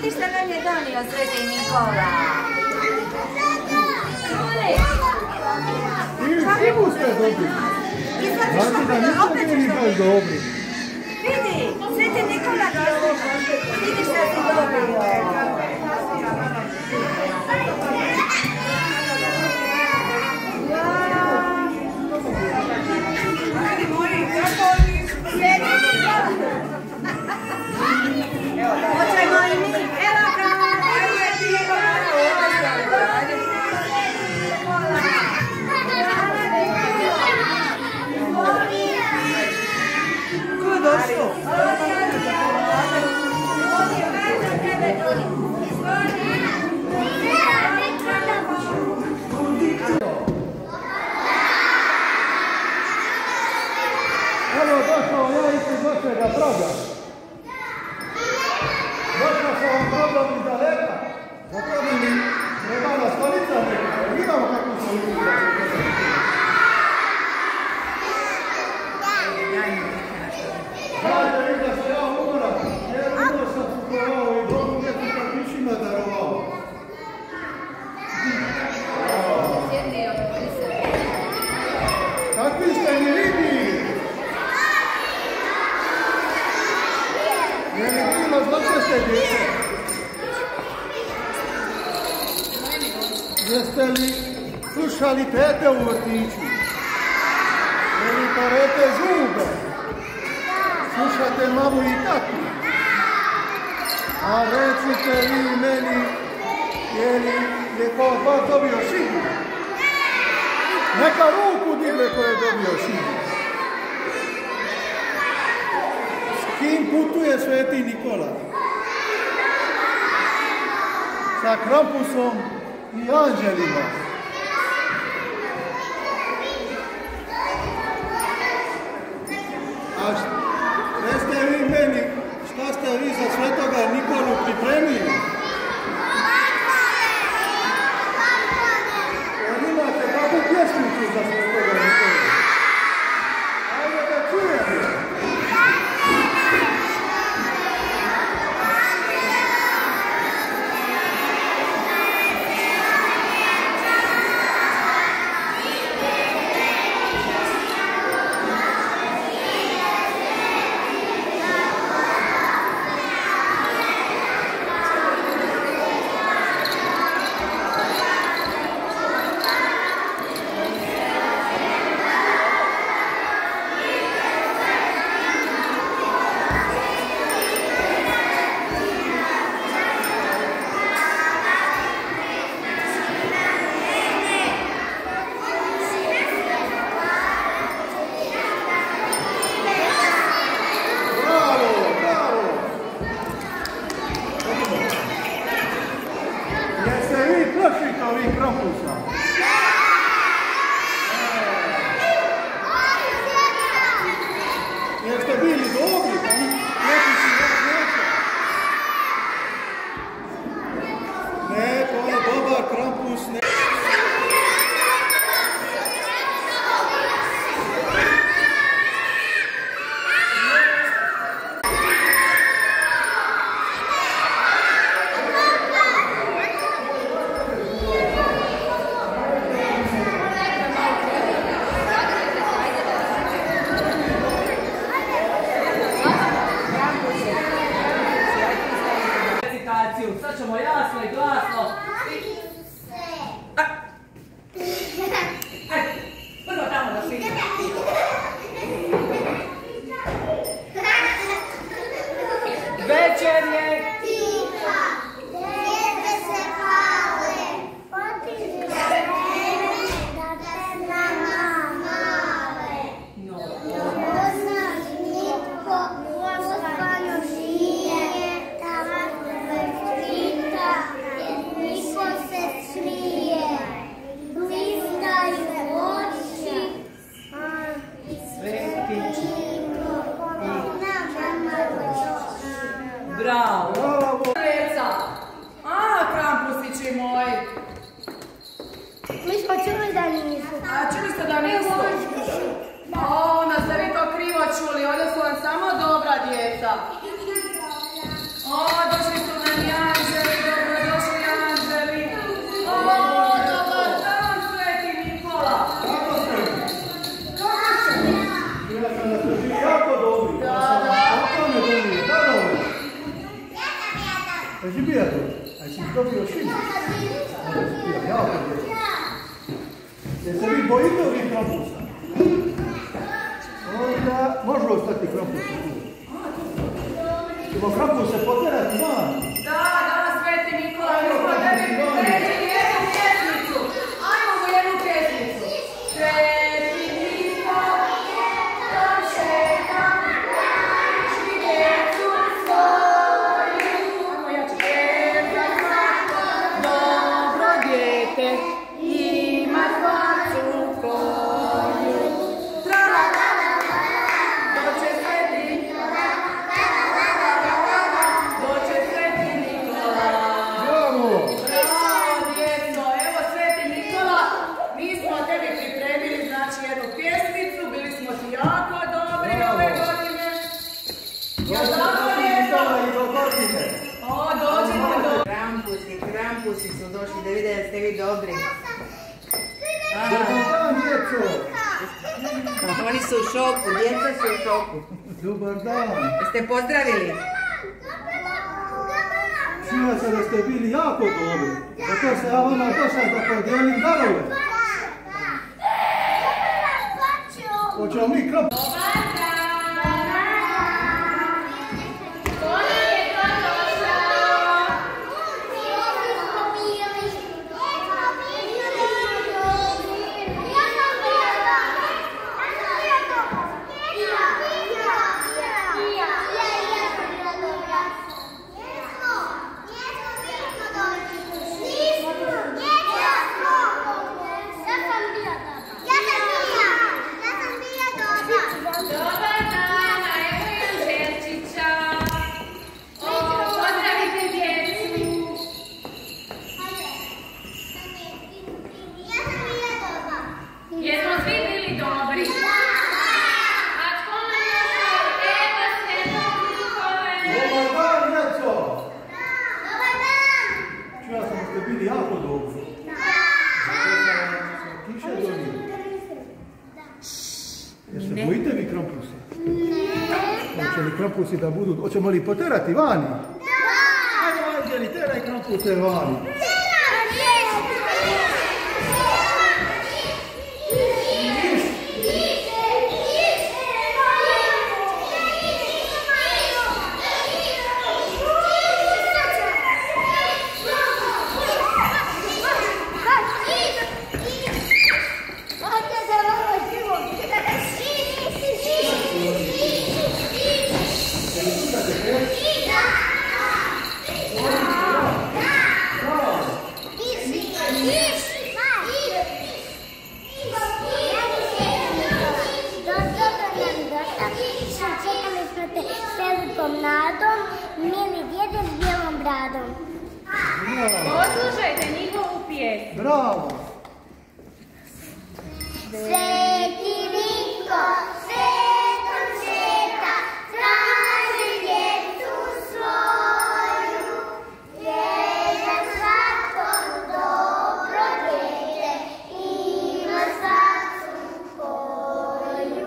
Vidiš šta nam je donio Sveti Nikola? I mu ste dobri. Znači da niste bili baš dobri. Vidi, Sveti Nikola došli. Vidiš šta si dobio. Hoćemo i mi, evo ga, ko je došao? Evo došao ja ispred vašega broda. Došao sam vam brodom iz daleka. Zato bi mi trebala stolica nekako. Vidimo kako smo uđeli. Znate vi da se ja umoram, jer umor sam putovao i Bogu nekim kakvićima darovao. Kakvi ste mi vidi? Je li bilo zločeste djece? Jeste li slušali tete u vrtiću? Je li parete zube? Slušate mamu i tatu? A recite vi meni, je li je ko od vas dobio šigu? Neka ruku digne ko je dobio šigu. S kim putuje Sveti Nikola? Sa Krampusom i anđelima. A recite vi meni, šta ste vi za Svetoga Nikolu pripremili? Jer imate kakvu pjesmicu za Svetoga Nikolu? Ajde da čujemo. Jeste bili dobri, neki si vas neće. Ne, to je dobar Krampus. Sad ćemo jasno i glasno. Ajde, prvo tamo da šlijem. Večer je. Bravo! Djeca! Krampusići moji! Mi smo čuli da nisu. A čuli ste da nisu? Onda ste vi to krivo čuli, ovdje su vam samo dobra djeca. Došli su nam Jani. dobio šinu. Jako lijepo. Jeste vi bojite ovih krampusa? Onda može ostati krampus tu. Ćemo krampuse poterati van. Da, Sveti Nikola, mi smo tebi pripremili jednu pjesmicu. Ajmo u jednu pjesmicu. Sveti Nikola, šetam, naši djecu svoju. Ajmo jače. Za svako dobro dijete ima svacu koju. Doće Sveti Nikola, doće Sveti Nikola. Bravo! Bravo, djeco, evo Sveti Nikola, mi smo tebi pripremili znači jednu pjesmicu, bili smo ti jako dobri ove godine. Ja tako lijepo. O, dođite do... Krampusi su došli da vide da ste vi dobri. Dobar dan, djeco! Oni su u šoku, djeca su u šoku. Dobar dan! Jeste pozdravili? Čuo se da ste bili jako dobri. Zato se ja vama došao da podijelim darove. Hoćemo mi krampus? Jeste bojite vi krampusa? Ne. Hoće li krampusi da budu, hoćemo li poterati vani? Da! Ajde, Anđeli, teraj krampuse vani. Nadom, mili djede s bijelom bradom. Poslušajte njihovu pjesmu. Bravo! Sveti Niko, svetom sveta, traži djecu svoju, jer za svako dobro dijete ima svacu koju.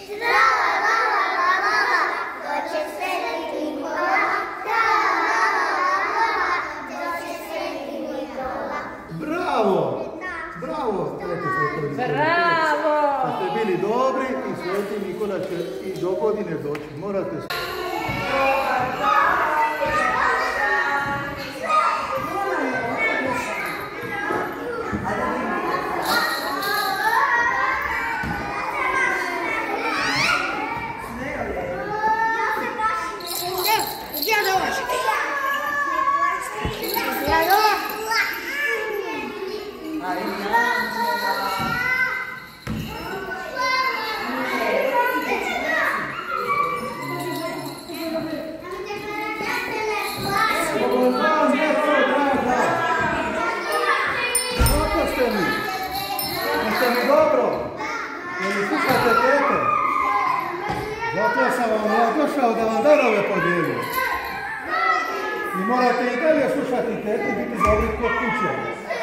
Doće Sveti Nikola, doće Sveti Nikola. Bravo! Bravo! Bravo! Da ste bili dobri i Sveti Nikola će i do godine doći. Morate se... Jeste mi dobro? Jel slušate tete? Zato sam vam došao da vam darove podijelim. I morate i dalje slušati tete i biti dobri kod kuće.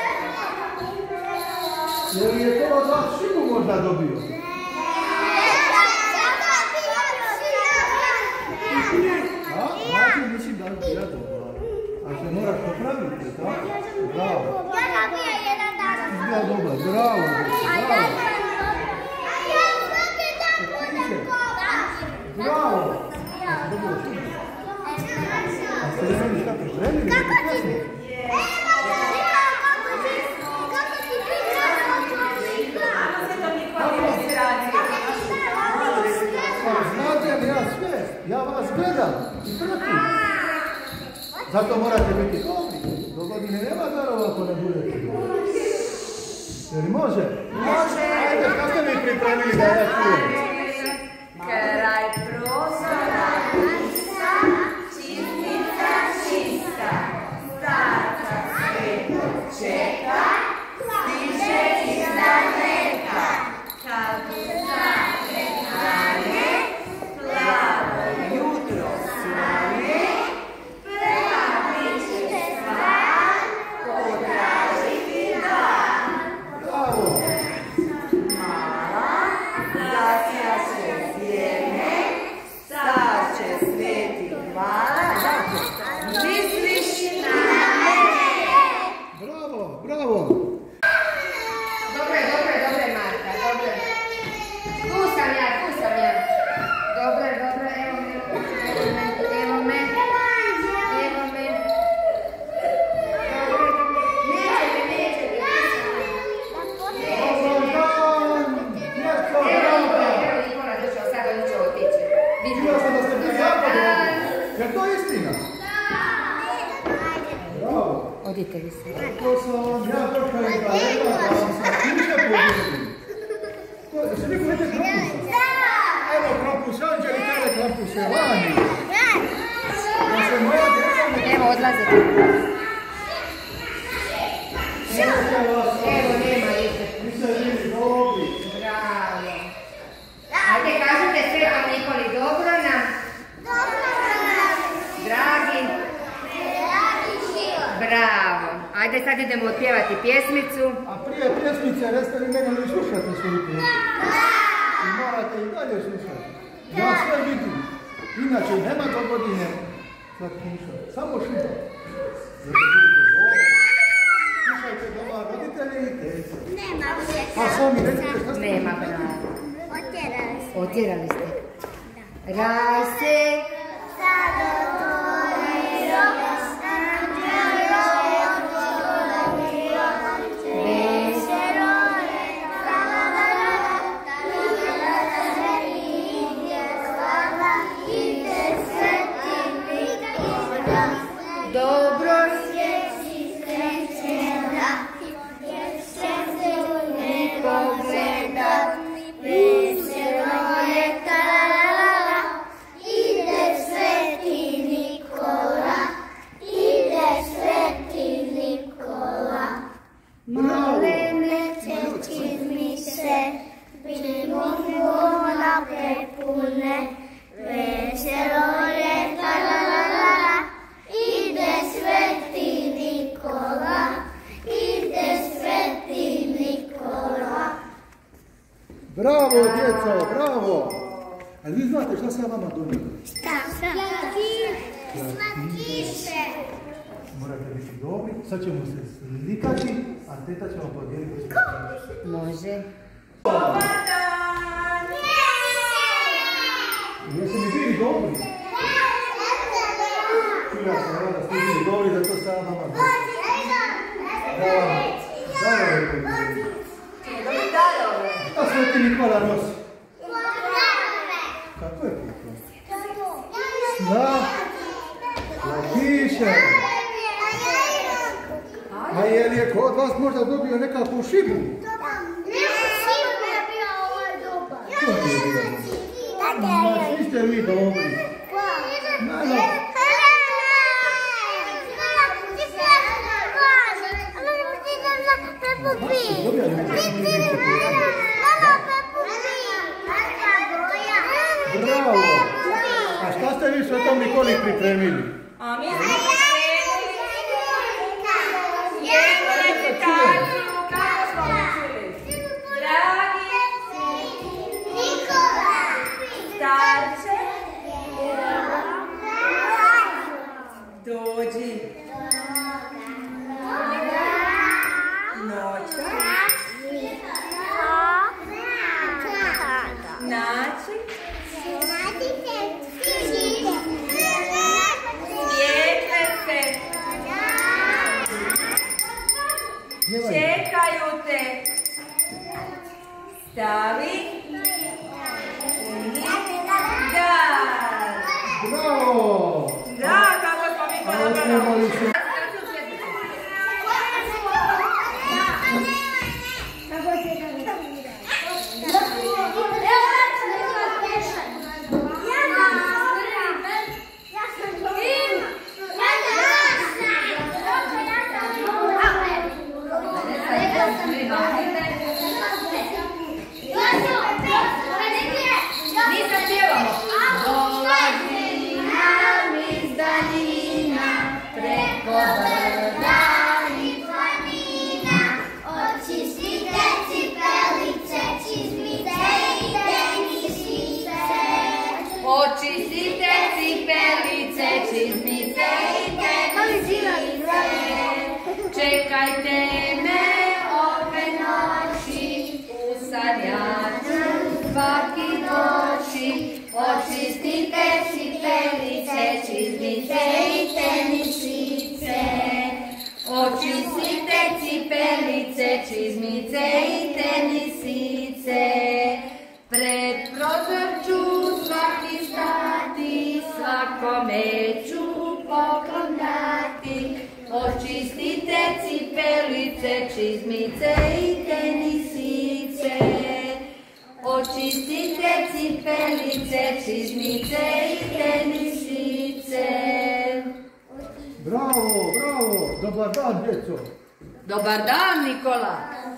Jer je to od vas šinu možda dobio. A? Znači mislim da je dobro. A se moraš popraviti, tako? Bravo! A ste li meni šta pripremili? Kako ti? Znate li ja sve? Ja vas gledam i pratim. Zato morate biti dobri. Do godine nema darova ako ne budete dobri. Jer može? Može. Ajde, šta ste mi pripremili da ja čujem? Kraj prostora čista, čistica čista, starca svetog čeka, stiže izdaleka, kad uzame hrane, plavo jutro slane, prva biće stvar, potražiti dan. Bravo! Zasjaće sjeme, star će sveti hvala, misliš na mene. Bravo, bravo! Dobre, Marta, dobre. Tu sam ja. Dobre, evo me. Nećete. Evo Nikola došao, sad on će otići. Vidio sam da ste bili jako dobri. Je to istina? Bravo! Odite vi se. To sam vam ja došao iz Daleka, da vam sam kiše podijelim. Jeste vi vidite krampusa? Evo krampus, Anđeli tele krampuse, vani. Da se moja djeca ne... Evo, odlazite. Evo, nema više. Vi ste bili dobri. Bravo. Ajde, kažite Svetom Nikoli, dobro nam. Dragi. Bravo. Ajde, sad idemo otpjevati pjesmicu. A prije pjesmice, recite li mene li slušate svoju pjesmu? I morate i dalje slušati. Ja sve vidim. Inače, nema do godine sad kiša. Samo šiba. Slušajte doma roditelji i tece. Nema više. A sami recite šta ste... Nema, bravo. Otjerali se. Otjerali ste. Raj se. Sad otvorio, anđelo otvorio, veselo je, ide sveti Nikola, Dobro. svjeći srećena, srce ne pogleda, veselo je, tarala, ide sveti Nikola, ide sveti Nikola. Malene čizmi se, primona prepune, veselo je, tarala, ide sveti Nikola, ide sveti Nikola. Bravo, djeco, bravo! A vi znate šta sam vama donio? Slatkiše. Morate biti dobri, sad ćemo se slikati, a teta će vam podijeliti slatkiše. Može. Dobar dan! Jeste mi bili dobri? Čuja sam da ste bili dobri, zato sam vama donio. Darove podijeliti. Dobri darove. Šta sveti Nikola nosi? Kako je to? Slatkiše. A je li je kod vas možda dobio nekakvu šibu? To nije bilo. Ma, svi ste vi dobri. Bravo! A šta ste vi Svetom Nikoli pripremili? A mi smo pripremili jednu recitaciju, kako smo učili. Dragi starče, dođi. Noća, naći pjevamo. Dolazi nam iz daljina, preko brda i planina. Očistite cipelice, čizmice i tenisice. Očistite cipelice, čizmice i tenisice. Čekajte me ove noći, u sanjaču svaki noći. Očistite cipelice, čizmice i tenisice. Očistite cipelice, čizmice i tenisice. Pred prozor ću svaki stati, svakome ću poklon dati. Očistite cipelice, čizmice i tenisice. Očistite cipelice, čizmice i tenisice. Bravo, bravo, dobar dan, djeco. Dobar dan, Nikola.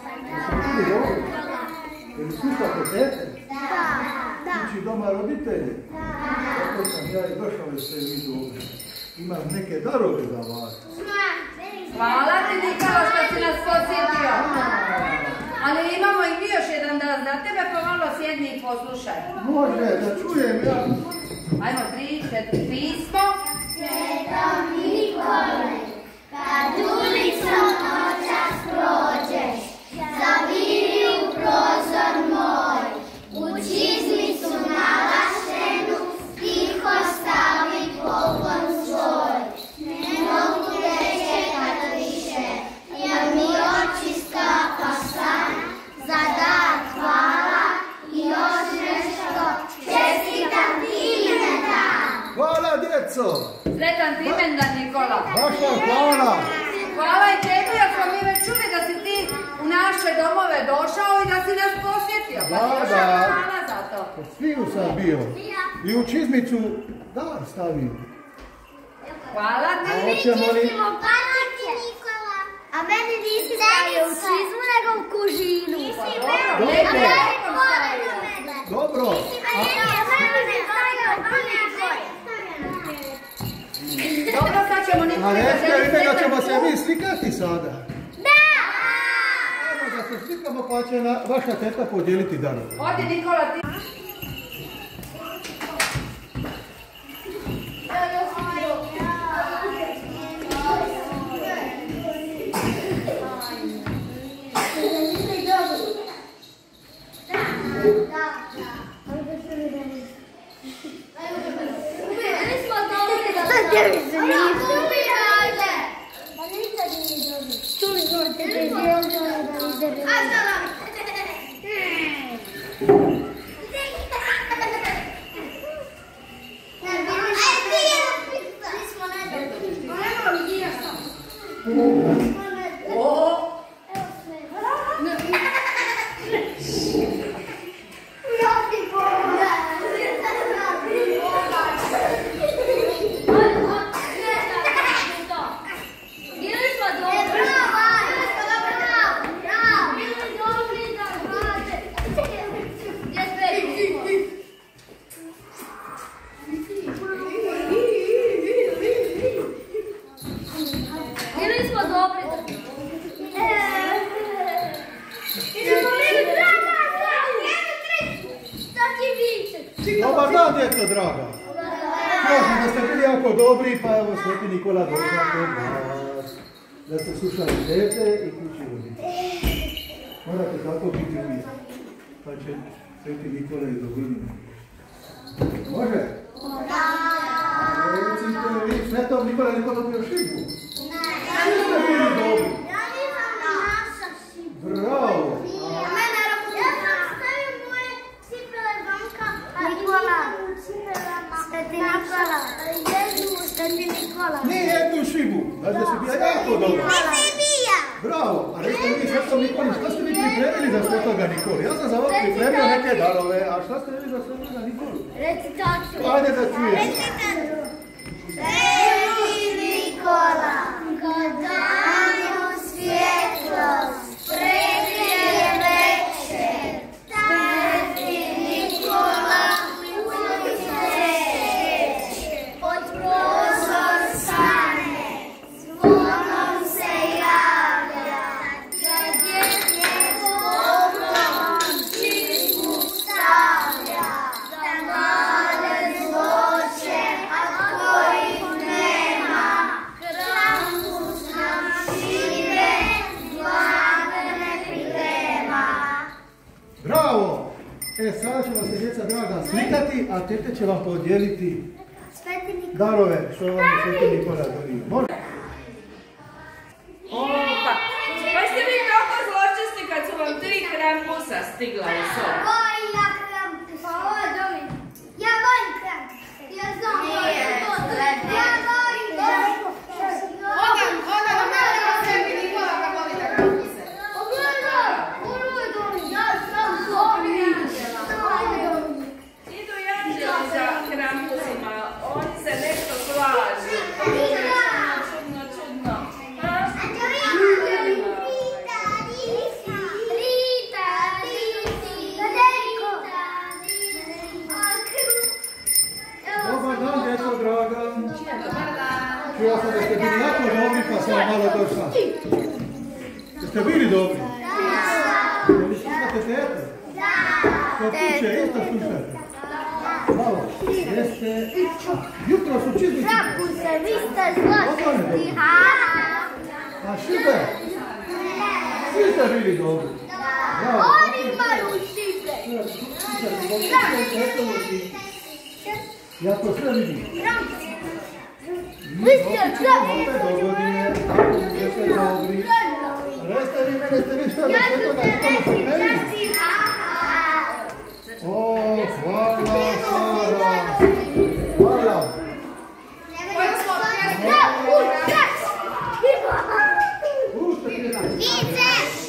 Jel slušate tete? Da. Kući doma roditelji? Zato sam ja i došao da se vidu ovdje. Imam neke darove za vas. Hvala ti, Nikola, što si nas posjetio. Ali imamo i mi još jedan dar za tebe, pa malo sjedni i poslušaj. Može, da čujem ja. Ajmo, 3, 4, pismo. Svetom Nikole, kad ulicom noćas prođeš, zaviri u prozor moj, u čizmicu nalaštenu, tiho stavi poklon svoj. Ne mogu te čekat više, jer mi oči skapa san, za dar hvala i još nešto, čestitam ti imendan. Hvala, djeco. Sretan ti imendan, Nikola. Vaša hvala. Hvala i tebi, jer smo mi već čuli da si ti u naše domove došao i da si nas posjetio. Pa ti još hvala za to. Sviju sam bio. I u čizmicu dar stavio. Hvala ti. Hoćemo li? A meni nisi stavio u čizmu, nego u kužinu. Dobro. Dobro, sad ćemo A Nikola recite da ćemo se mi slikati sada. Da! Evo da se slikamo pa će vaša teta podijeliti darove. Odi, Nikola, ti. Dobar dan, djeco draga. Kažem da ste bili jako dobri, pa evo Sveti Nikola došao kod vas. Da ste slušali tete i kući vodite. Morate tako biti uvijek. Pa će Sveti Nikola i dogoditi. Može? Recite vi, Svetom Nikola niko dobio šibu? Ne. Ste bili dobri? Bravo. Nije jednu šibu, znači da si bila jako dobra. Bravo, a recite vi Svetom Nikoli, šta ste vi pripremili za Svetoga Nikoli? Ja sam za vas pripremio neke darove, a šta ste vi za Svetoga Nikolu? Recitaciju. Ajde da čujem. Sveti Nikola, kad danu svjetlost, predije večer, Sveti Nikola, a tete će vam podijeliti Sveti Nikola. darove što vam je Sveti Nikola donio. Može? Opa, pa ste vi kako zločesti kad su vam 3 krampusa stigla u sobu? Oj, ja krampus. Pa ovo je domin. Ja volim krampus. Ja znam. Nije, Ja volim krampus. Onda vam naravno Sveti Nikola kako volite krampuse. Pogledaj, ovo je domin. Ja sam domin. Idu i anđeli za krampusima, oni se nešto slažu. Čudno, čudno. Ha? Dobar dan, djeco draga. Dobar dan. Čuo sam da ste bili jako dobri pa sam vam malo došla. Jeste bili dobri? Da. Jel slušate tete? Kod kuće isto slušate? Malo. Jeste... Jutro su čizlici. Krampuse, vi ste zločesti. A šibe? Svi ste bili dobri. Bravo. Oni imaju šibe. Ja to sve vidim. Vi ste Opet dogodine, ako budete dobri. Reste vi mene, ste vi što da Svetoga Nikola pripremili? O, hvala, Sara. Hvala. Koju smo pjesmu? Pušte pjesmu.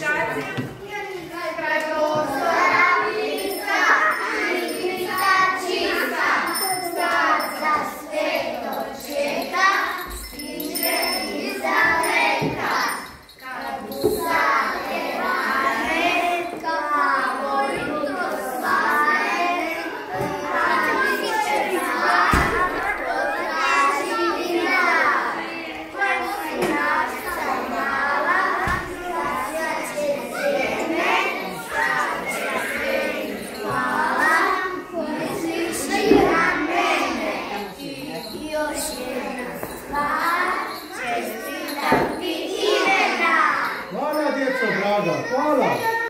Kraj prostora blista, blista čista, starca sveto čeka, stiže iza reka, kad usade rane, kavo jutro svane, rani se zvane, potraži vinare, koji naša mala, zasjaće sjene, staće sve hvala, misliš na mene, i još jedna stvar, čestitam ti imena. Hvala, djeco draga, hvala.